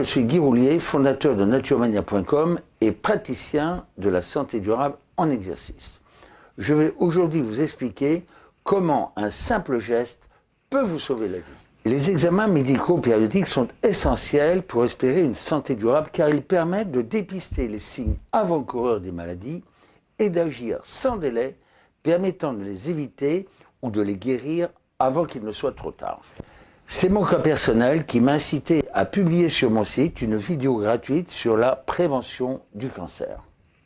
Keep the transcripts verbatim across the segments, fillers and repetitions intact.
suis Guy Roulier, fondateur de naturemania point com et praticien de la santé durable en exercice. Je vais aujourd'hui vous expliquer comment un simple geste peut vous sauver la vie. Les examens médicaux périodiques sont essentiels pour espérer une santé durable car ils permettent de dépister les signes avant-coureurs des maladies et d'agir sans délai, permettant de les éviter ou de les guérir avant qu'il ne soit trop tard. C'est mon cas personnel qui m'a incité à publier sur mon site une vidéo gratuite sur la prévention du cancer.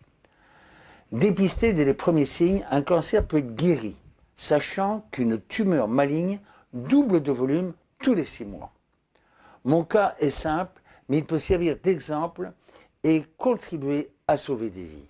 Dépister dès les premiers signes, un cancer peut être guéri, sachant qu'une tumeur maligne double de volume tous les six mois. Mon cas est simple, mais il peut servir d'exemple et contribuer à sauver des vies.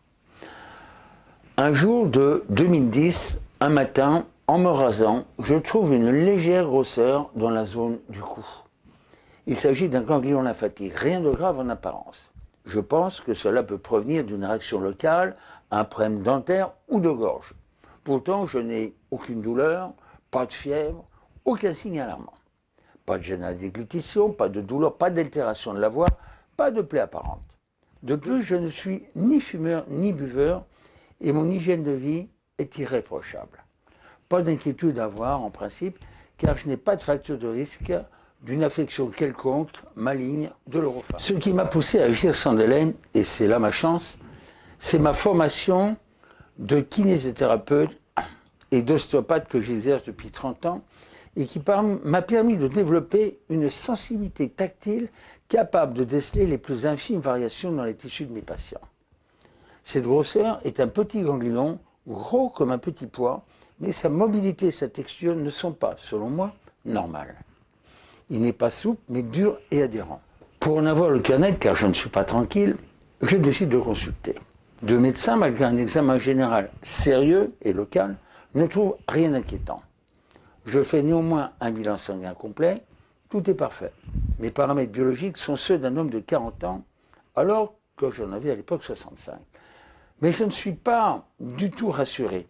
Un jour de deux mille dix, un matin, en me rasant, je trouve une légère grosseur dans la zone du cou. Il s'agit d'un ganglion lymphatique, rien de grave en apparence. Je pense que cela peut provenir d'une réaction locale, un problème dentaire ou de gorge. Pourtant, je n'ai aucune douleur, pas de fièvre, aucun signe alarmant. Pas de gêne à la déglutition, pas de douleur, pas d'altération de la voix, pas de plaie apparente. De plus, je ne suis ni fumeur ni buveur et mon hygiène de vie est irréprochable. Pas d'inquiétude à avoir en principe, car je n'ai pas de facteur de risque d'une affection quelconque, maligne, de l'orofaring. Ce qui m'a poussé à agir sans délai, et c'est là ma chance, c'est ma formation de kinésithérapeute et d'ostéopathe que j'exerce depuis trente ans, et qui m'a permis de développer une sensibilité tactile capable de déceler les plus infimes variations dans les tissus de mes patients. Cette grosseur est un petit ganglion, gros comme un petit pois, mais sa mobilité et sa texture ne sont pas, selon moi, normales. Il n'est pas souple, mais dur et adhérent. Pour en avoir le cœur net, car je ne suis pas tranquille, je décide de consulter. Deux médecins, malgré un examen général sérieux et local, ne trouvent rien d'inquiétant. Je fais néanmoins un bilan sanguin complet, tout est parfait. Mes paramètres biologiques sont ceux d'un homme de quarante ans, alors que j'en avais à l'époque soixante-cinq. Mais je ne suis pas du tout rassuré,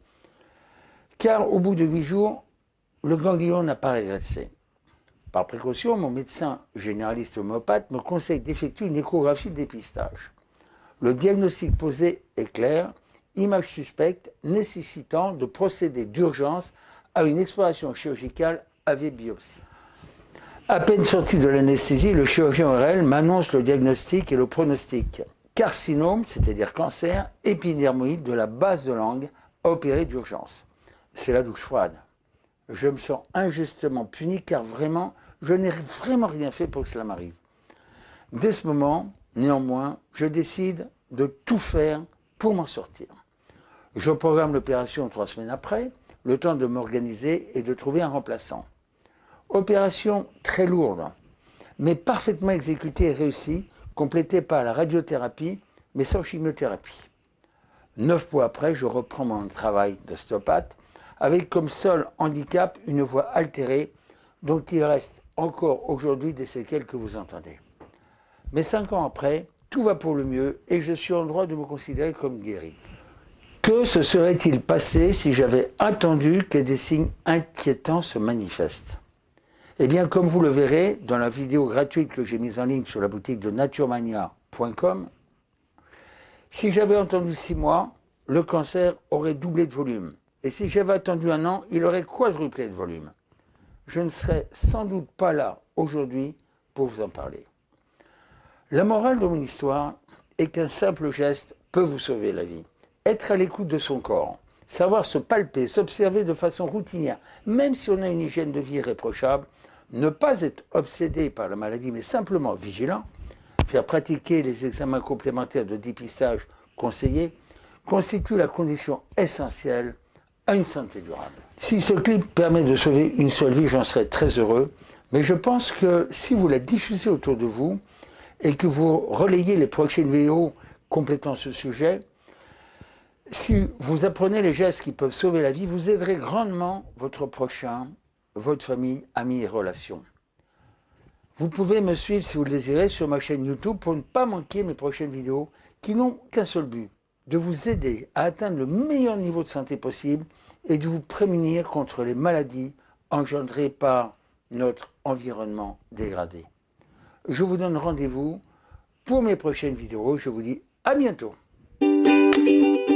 car au bout de huit jours, le ganglion n'a pas régressé. Par précaution, mon médecin généraliste homéopathe me conseille d'effectuer une échographie de dépistage. Le diagnostic posé est clair, image suspecte nécessitant de procéder d'urgence à une exploration chirurgicale avec biopsie. À peine sorti de l'anesthésie, le chirurgien O R L m'annonce le diagnostic et le pronostic. Carcinome, c'est-à-dire cancer, épidermoïde de la base de langue, à opérer d'urgence. C'est la douche froide. Je me sens injustement puni car vraiment, je n'ai vraiment rien fait pour que cela m'arrive. Dès ce moment, néanmoins, je décide de tout faire pour m'en sortir. Je programme l'opération trois semaines après, le temps de m'organiser et de trouver un remplaçant. Opération très lourde, mais parfaitement exécutée et réussie, complétée par la radiothérapie, mais sans chimiothérapie. Neuf mois après, je reprends mon travail d'ostéopathe, avec comme seul handicap une voix altérée, dont il reste encore aujourd'hui des séquelles que vous entendez. Mais cinq ans après, tout va pour le mieux et je suis en droit de me considérer comme guéri. Que se serait-il passé si j'avais attendu que des signes inquiétants se manifestent? Eh bien, comme vous le verrez dans la vidéo gratuite que j'ai mise en ligne sur la boutique de naturemania point com, si j'avais attendu six mois, le cancer aurait doublé de volume. Et si j'avais attendu un an, il aurait quadruplé de volume. Je ne serais sans doute pas là aujourd'hui pour vous en parler. La morale de mon histoire est qu'un simple geste peut vous sauver la vie. Être à l'écoute de son corps, savoir se palper, s'observer de façon routinière, même si on a une hygiène de vie irréprochable, ne pas être obsédé par la maladie, mais simplement vigilant, faire pratiquer les examens complémentaires de dépistage conseillés, constitue la condition essentielle à une santé durable. Si ce clip permet de sauver une seule vie, j'en serais très heureux, mais je pense que si vous la diffusez autour de vous et que vous relayez les prochaines vidéos complétant ce sujet, si vous apprenez les gestes qui peuvent sauver la vie, vous aiderez grandement votre prochain, votre famille, amis et relations. Vous pouvez me suivre si vous le désirez sur ma chaîne YouTube pour ne pas manquer mes prochaines vidéos qui n'ont qu'un seul but, de vous aider à atteindre le meilleur niveau de santé possible et de vous prémunir contre les maladies engendrées par notre environnement dégradé. Je vous donne rendez-vous pour mes prochaines vidéos. Je vous dis à bientôt.